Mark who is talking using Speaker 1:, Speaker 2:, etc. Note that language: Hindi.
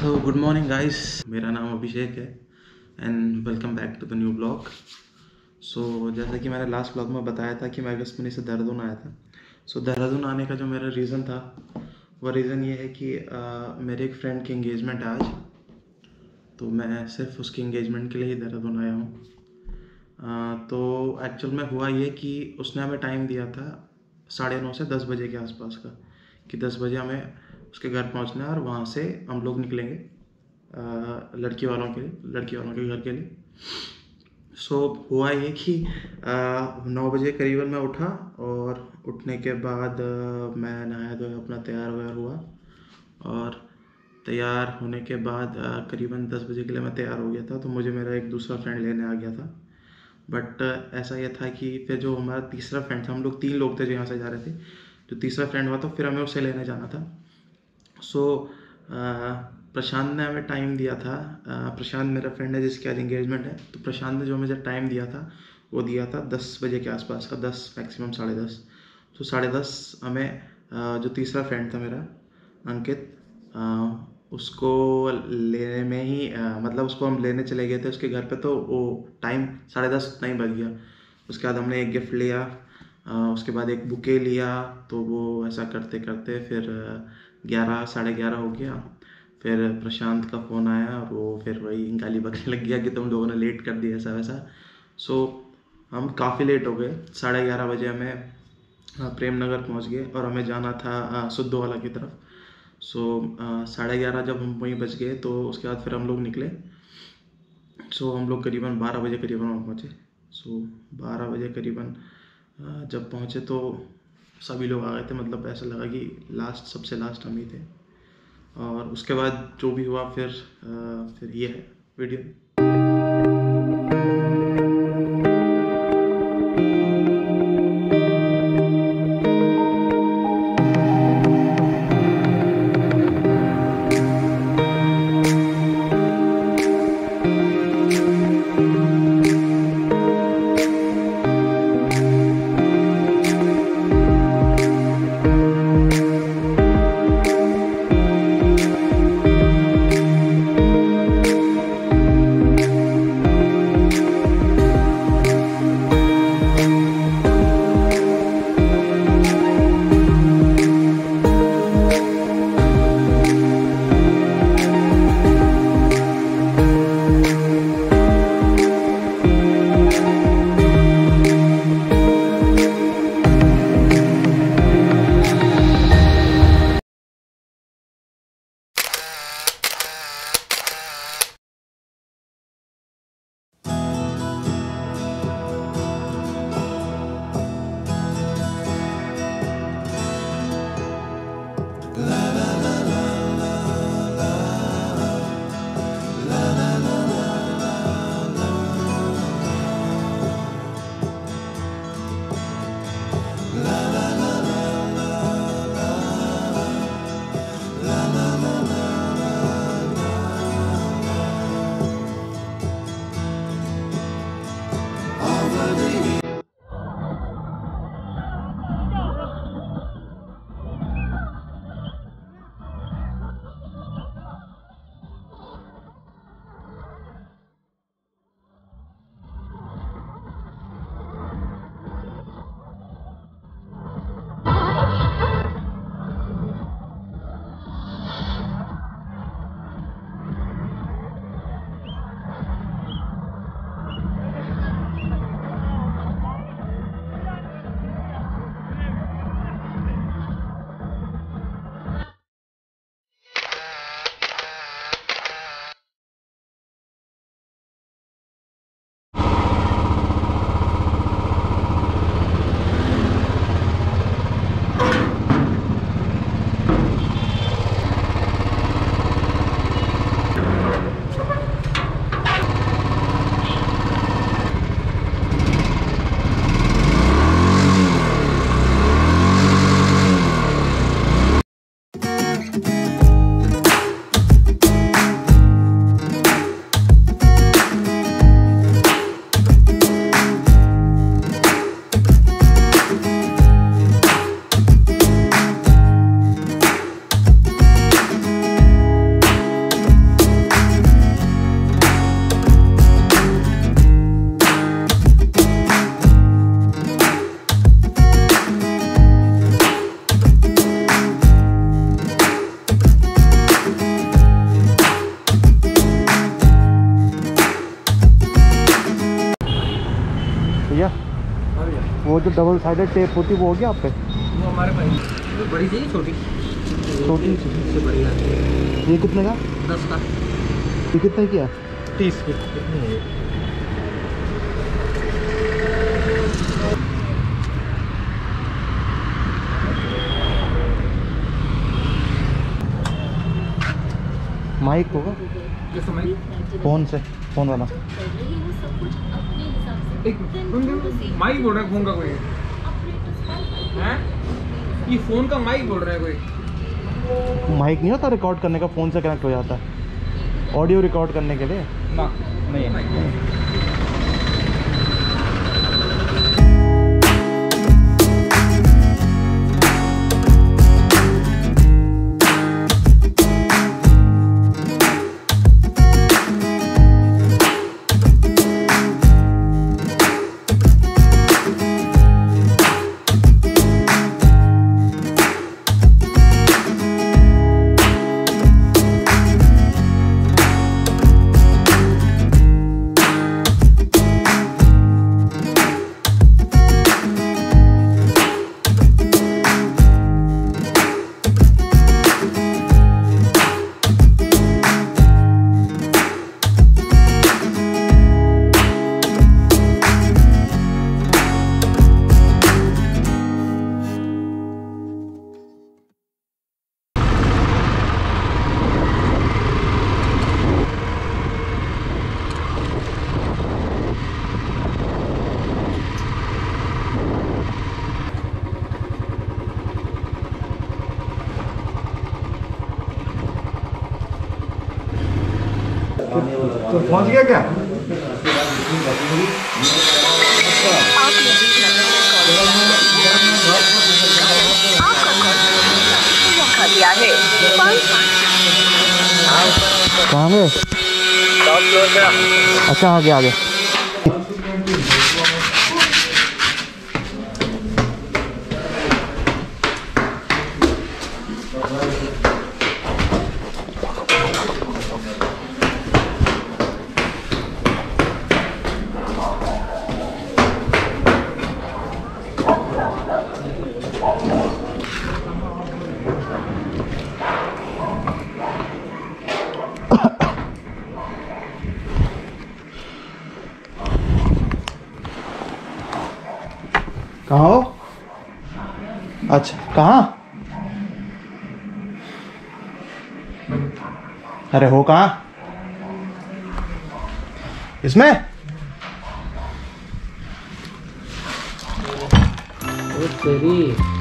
Speaker 1: तो गुड मॉर्निंग गाइस, मेरा नाम अभिषेक है and welcome back to the new blog. जैसा कि मैंने लास्ट ब्लॉग में बताया था कि मैं अगस्त महीने से देहरादून आया था। देहरादून आने का जो मेरा रीज़न था वो रीज़न ये है कि मेरे एक फ्रेंड की एंगेजमेंट है आज। तो मैं सिर्फ उसकी एंगेजमेंट के लिए ही देहरादून आया हूँ। तो एक्चुअल में हुआ ये कि उसने हमें टाइम दिया था 9:30 से 10 बजे के आसपास का, कि 10 बजे हमें उसके घर पहुंचना है और वहाँ से हम लोग निकलेंगे लड़की वालों के घर के लिए। हुआ ये कि 9 बजे करीबन मैं उठा और उठने के बाद मैं नहाया धोया, अपना तैयार वैयार हुआ और तैयार होने के बाद करीबन 10 बजे के लिए मैं तैयार हो गया था। तो मुझे मेरा एक दूसरा फ्रेंड लेने आ गया था। बट ऐसा ये था कि फिर जो हमारा तीसरा फ्रेंड था, हम लोग 3 लोग थे जो यहाँ से जा रहे थे। जो तीसरा फ्रेंड हुआ तो फिर हमें उससे लेने जाना था। प्रशांत ने हमें टाइम दिया था। प्रशांत मेरा फ्रेंड है जिसकी आज एंगेजमेंट है। तो प्रशांत ने जो मुझे टाइम दिया था वो दिया था 10 बजे के आसपास का, 10 मैक्सिमम 10:30। तो 10:30 हमें जो तीसरा फ्रेंड था मेरा अंकित, उसको लेने में ही मतलब उसको हम लेने चले गए थे उसके घर पे। तो वो टाइम 10:30 उतना ही बज गया। उसके बाद हमने एक गिफ्ट लिया, उसके बाद एक बुके लिया। तो वो ऐसा करते करते फिर 11 11:30 हो गया। फिर प्रशांत का फ़ोन आया और वो फिर वही गाली बकने लग गया कि तुम लोगों ने लेट कर दिया ऐसा वैसा। हम काफ़ी लेट हो गए। 11:30 बजे हमें प्रेम नगर पहुँच गए और हमें जाना था सुद्धोवाला की तरफ। 11:30 जब हम वहीं बच गए तो उसके बाद फिर हम लोग निकले। हम लोग करीबन 12 बजे करीबन वहाँ पहुँचे। 12 बजे करीबन जब पहुँचे तो सभी लोग आ गए थे। मतलब ऐसा लगा कि सबसे लास्ट हम ही थे। और उसके बाद जो भी हुआ फिर ये है वीडियो। भैया वो जो डबल साइडेड टेप होती है वो हो गया आप पे?
Speaker 2: वो हमारे पास बड़ी चाहिए छोटी से बड़ी आती है।
Speaker 1: ये कितने का?
Speaker 2: 10 का।
Speaker 1: ये कितने की है?
Speaker 2: 30 की। कितनी है?
Speaker 1: माइक होगा
Speaker 2: किस माइक?
Speaker 1: फोन से, फोन वाला।
Speaker 2: एक माइक बोल रहा है फोन का कोई है? ये फोन का माइक बोल रहा है कोई।
Speaker 1: माइक नहीं होता रिकॉर्ड करने का, फोन से कनेक्ट हो जाता है ऑडियो रिकॉर्ड करने के लिए
Speaker 2: ना नहीं है।
Speaker 1: तो पहुंच गया क्या? कहाँ गए? अच्छा आगे आगे। कहाँ हो? अच्छा कहाँ? अरे हो कहाँ? इसमें?
Speaker 2: ओ तेरी